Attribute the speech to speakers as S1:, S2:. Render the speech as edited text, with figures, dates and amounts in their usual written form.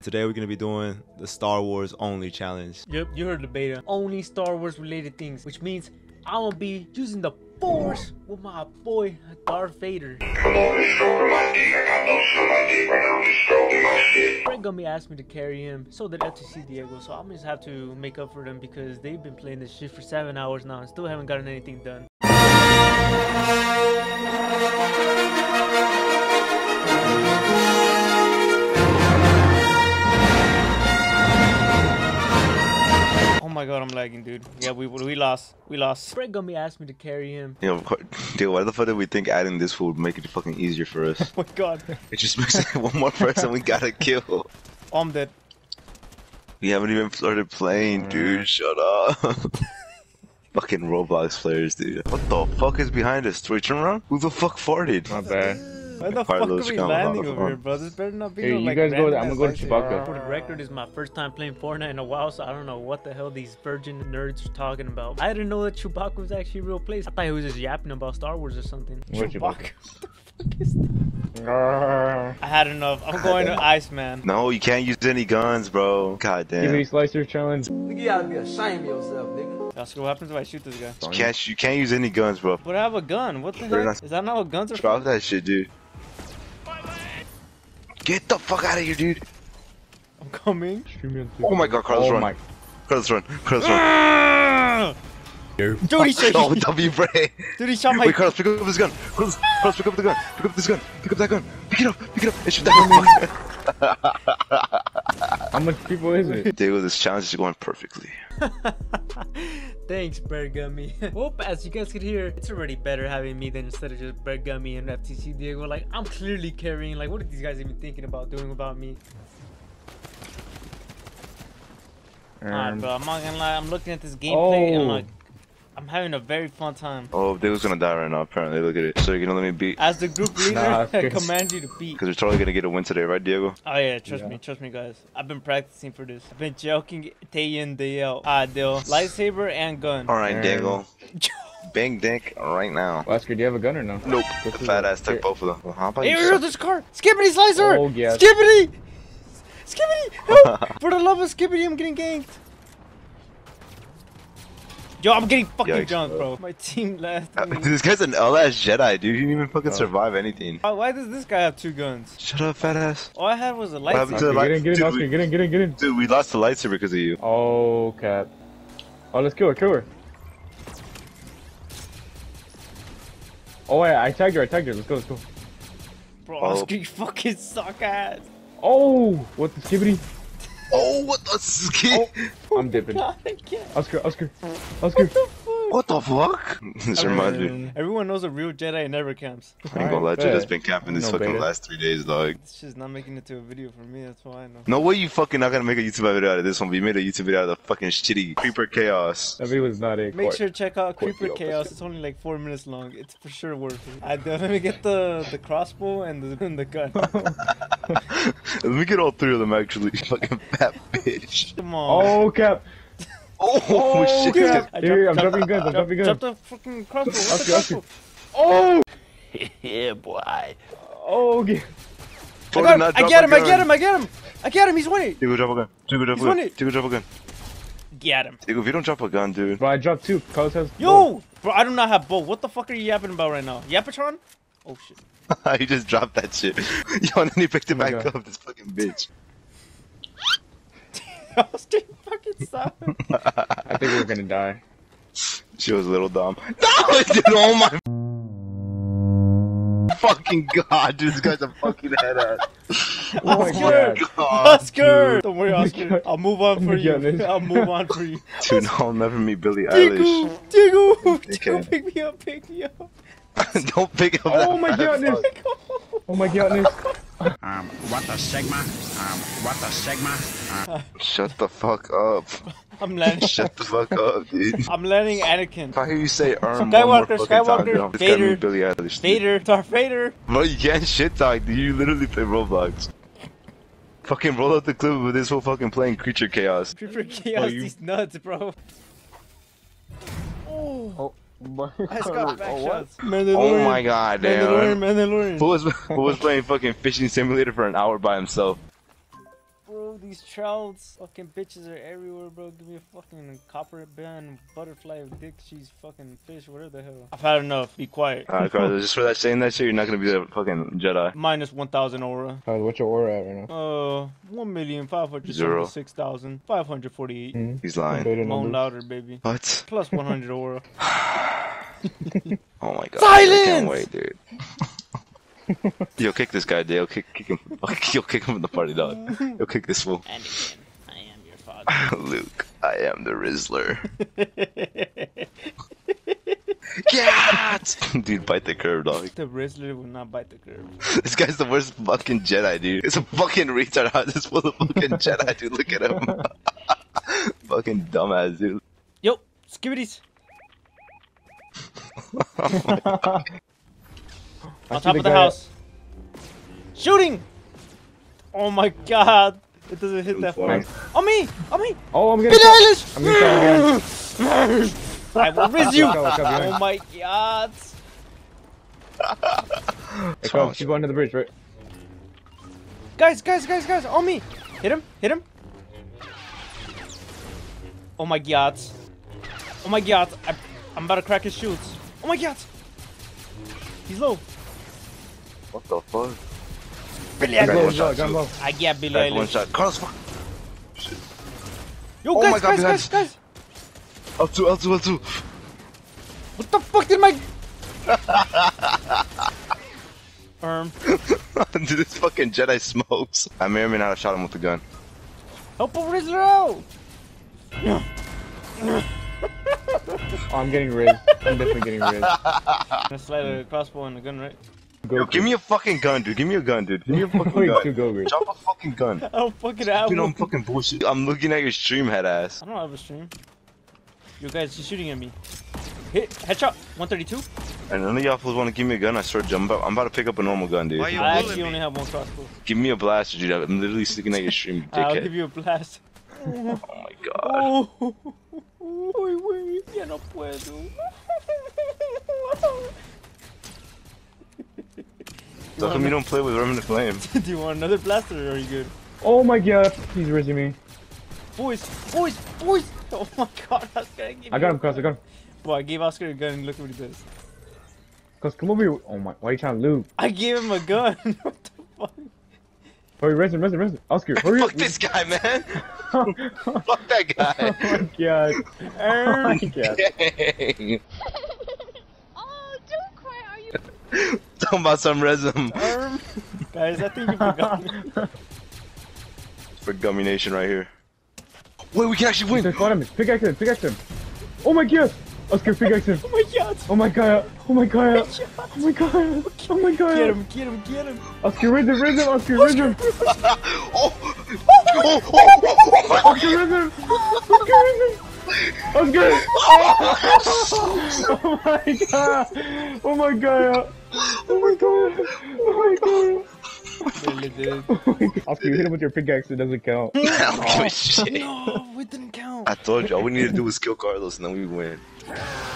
S1: Today we're gonna be doing the Star Wars only challenge.
S2: Yep, you heard the beta. Only Star Wars related things, which means I'm gonna be using the Force with my boy Darth Vader. Fred Gummy asked me to carry him, so did FTC Diego, so I'm just have to make up for them because they've been playing this shit for 7 hours now and still haven't gotten anything done. Oh my god, I'm lagging, dude. Yeah, we lost. We lost. Fred Gummy asked me to carry him.
S3: You know, dude, why the fuck did we think adding this would make it fucking easier for us?
S2: Oh my god.
S3: It just makes it one more person we gotta kill.
S2: Oh, I'm dead.
S3: We haven't even started playing, dude. Shut up. Fucking Roblox players, dude. What the fuck is behind us? Twitch around? Who the fuck farted?
S4: My bad.
S2: Why the fuck are we landing over here, bro? This better not be no,
S4: you
S2: like,
S4: guys go. I'm gonna go to
S2: shit.
S4: Chewbacca.
S2: For the record, this is my first time playing Fortnite in a while, so I don't know what the hell these virgin nerds are talking about. I didn't know that Chewbacca was actually a real place. I thought he was just yapping about Star Wars or something.
S4: What
S2: Chewbacca? What the fuck is that? I had enough. I'm going to Iceman.
S3: No, you can't use any guns, bro. God damn.
S4: Give me slicer challenge.
S5: You gotta be ashamed of yourself, nigga.
S2: Oscar, what happens if I shoot this guy?
S3: You can't use any guns, bro.
S2: But I have a gun. What the heck? Is that not what guns are for?
S3: Drop that shit, dude. Get the fuck out of here, dude.
S2: I'm coming.
S3: Oh my god, Carlos, run. Carlos, run. Carlos, run.
S2: Dude, he shot
S3: Oh, W brain.
S2: Dude, he shot my.
S3: Wait, Carlos, pick up this gun. Carlos, pick up the gun. Pick up this gun. Pick up that gun. Pick it up. Pick it up. And shoot that gun.
S4: How much people is it?
S3: Diego, this challenge is going perfectly.
S2: Thanks, Bird Gummy. Well, as you guys could hear, it's already better having me than instead of just Bird Gummy and FTC Diego. Like, I'm clearly carrying. Like, what are these guys even thinking about doing about me? Alright, bro, I'm not gonna lie. I'm looking at this gameplay and I'm like, I'm having a very fun time.
S3: Oh, Diego's gonna die right now, apparently. Look at it. So you're gonna let me beat?
S2: As the group leader, I command you to beat.
S3: Because we're totally gonna get a win today, right, Diego?
S2: Oh yeah, trust me guys. I've been practicing for this. I've been joking day in, day out. Deal. Lightsaber and gun.
S3: Alright, Diego. Bang dick right now.
S4: Oscar, do you have a gun or no?
S3: Nope. The fat ass took both of them. Well, how about
S2: Hey,
S3: you?
S2: here's this car! Skippity slicer!
S4: Oh, yes.
S2: Skippity! Skippity! Help! For the love of Skippity, I'm getting ganked. Yo, I'm getting fucking jumped, bro. My team left.
S3: This guy's an L-ass Jedi, dude. He didn't even fucking survive anything.
S2: Why does this guy have 2 guns?
S3: Shut up, fat ass.
S2: All I had was a lightsaber.
S4: Get in, Oscar. Get in.
S3: Dude, we lost the lightsaber because of you.
S4: Oh, cap. Oh, let's kill her. Oh, yeah, I tagged her. Let's go.
S2: Bro, Oscar, you fucking suck ass.
S4: Oh, what the skibbity?
S3: Oh, what the skit?
S4: Oh, I'm dipping. Oscar.
S3: What the fuck? This reminds me.
S2: Everyone knows a real Jedi never camps.
S3: I ain't gonna lie, Jedi's been camping this fucking last 3 days, dog.
S2: It's just not making it to a video for me, that's why I know.
S3: No way you fucking not gonna make a YouTube video out of this one, but you made a YouTube video out of the fucking shitty Creeper Chaos.
S4: That video was not a
S2: Make sure to check out Creeper Chaos, it's only like 4 minutes long. It's for sure worth it. Let me get the crossbow and the gun.
S3: Let me get all 3 of them actually, fucking fat bitch.
S2: Come on.
S4: Oh, cap.
S3: Oh, shit.
S4: Cap. Here, I'm dropping guns.
S2: Drop the fucking crossbow. What's the crossbow?
S4: Oh!
S3: Yeah, boy.
S4: Oh, okay.
S2: I get him, he's winning.
S3: Diego, drop a gun. Diego, drop a gun.
S2: Get him.
S3: Diego, if you don't drop a gun, dude.
S4: Bro, I dropped 2. Carlos has
S2: Yo! Bro, I do not have both. What the fuck are you yapping about right now? Yapatron? Oh shit.
S3: You just dropped that shit. Yo, and then he picked it back up, this fucking bitch.
S2: Austin fucking suck.
S4: I think we're gonna die.
S3: She was a little dumb. No, dude, oh my fucking god, dude, this guy's a fucking head ass.
S4: Oh my god.
S2: Oscar! Don't worry, Oscar. I'll move on for you. I'll move on for you.
S3: Dude, no, I'll never meet Billie Eilish.
S2: Diego, pick me up.
S3: Don't pick up that.
S4: Oh my goodness. Oh my goodness.
S6: What the Sigma?
S3: Shut the fuck up.
S2: I'm landing.
S3: Shut the fuck up, dude.
S2: I'm landing Anakin.
S3: If I hear you say
S2: Skywalker,
S3: Vader, Billie Eilish.
S2: Vader, Darth Vader.
S3: Bro, you can't shit talk, dude. You literally play Roblox. Fucking roll out the clip with this whole fucking playing Creature Chaos.
S2: Creeper Chaos, these nuts, bro. Oh. I just got back shots.
S3: Oh my god, damn.
S2: Mandalorian.
S3: Who was playing fucking fishing simulator for an hour by himself?
S2: Bro, bro. These trouts, fucking bitches are everywhere, bro. Give me a fucking copper band, butterfly, dick cheese, fucking fish, whatever the hell. I've had enough. Be quiet.
S3: Alright, Carlos, just for that saying that shit, you're not gonna be the fucking Jedi.
S2: Minus 1,000 aura.
S4: Carlos, what's your aura at right now?
S2: 1,576,548.
S3: He's lying.
S4: Beta
S2: Moan
S4: numbers.
S2: louder, baby.
S3: What?
S2: Plus 100 aura.
S3: Oh my god.
S2: Silence!
S3: I can't wait, dude. Yo, kick this guy, Dale. Kick him. Yo, kick him from the party, dog. Yo, kick this fool.
S2: Anakin, I am your father.
S3: Luke, I am the Rizzler. Cat! Dude, bite the curve, dog.
S2: The Rizzler will not bite the curve.
S3: This guy's the worst fucking Jedi, dude. It's a fucking retard. How is this full of fucking Jedi, dude? Look at him. Fucking dumbass, dude.
S2: Yo, skibbities. On top of the house. Shooting! Oh my god. It doesn't hit that far. On me! On me!
S4: Oh, I'm getting
S2: Billie Eilish!
S4: I'm getting again.
S2: I will riz you!
S4: What's up,
S2: Oh my god.
S4: Hey, Carlos, keep going to the bridge, right?
S2: Guys! On me! Hit him! Oh my god. Oh my god. I'm about to crack his shields. Oh my god! He's low.
S3: What the fuck?
S2: Billie
S3: I got one
S2: Eilish.
S3: shot,
S4: Gun
S3: too.
S4: low.
S2: I get Billie
S3: I got one
S2: Eilish.
S3: shot. Carlos, fuck.
S2: Yo,
S3: Oh
S2: guys,
S3: my God,
S2: guys.
S3: L2.
S2: What the fuck did my...
S3: Dude, this fucking Jedi smokes. I may or may not have shot him with the gun.
S2: Help a Rizzler out!
S4: Oh, I'm getting rizzed. I'm definitely getting rizzed.
S2: Gonna slide a crossbow and a gun, right?
S4: Go.
S3: Yo, give me a fucking gun, dude. Give me a gun, dude. Give me a fucking
S4: Wait,
S3: gun.
S4: two go-gers.
S3: Drop a fucking gun.
S2: I don't fucking have
S3: Dude,
S2: one.
S3: I'm fucking bullshit. I'm looking at your stream, head ass.
S2: I don't have a stream. You guys, he's shooting at me. Hit, headshot, 132.
S3: And none of y'all fools want to give me a gun. I swear, jump up. I'm about to pick up a normal gun, dude.
S1: Why you
S2: I
S1: bullying
S2: actually
S1: me?
S2: only have one crossbow.
S3: Give me a blaster, dude. I'm literally sticking at your stream, you
S2: I'll
S3: dickhead.
S2: give you a blast.
S3: Oh my god.
S2: Oh, güey, ya no puedo.
S3: So come you don't play with ReminentFlame?
S2: Do you want another blaster or are you good?
S4: Oh my god, he's rizzing me.
S2: Boys! Oh my god, Oscar,
S4: I got him, Carlos. I got him.
S2: Boy, I gave Oscar a gun and look what he does.
S4: Carlos, come over here. Oh my, why are you trying to loot?
S2: I gave him a gun. What the fuck?
S4: Hurry, res him. Oscar, hurry up.
S3: Fuck this guy, man. Fuck that guy.
S4: Oh my god. Oh my god.
S3: Dang.
S7: Oh, don't cry. Are you?
S3: Talking about some resume.
S2: Guys, I think you forgot me.
S3: For Gummy Nation right here. Wait, we can actually win.
S4: Fought him. Pickaxe him. Oh my god. Oscar, pickaxe him.
S2: Oh my god!
S4: Oh my god. Oh my god. Oh my god. Oh my god.
S2: Get him!
S4: Oscar, res him. Oscar, res him.
S3: Oh.
S4: Oscar, res him. Oscar. Oh my god. Oh my god. Oh my god. Oh my god.
S2: Really did.
S4: Oscar, you hit him with your pickaxe, it doesn't count.
S3: I don't give a shit.
S2: No, it didn't count.
S3: I told you, all we need to do was kill Carlos and then we win.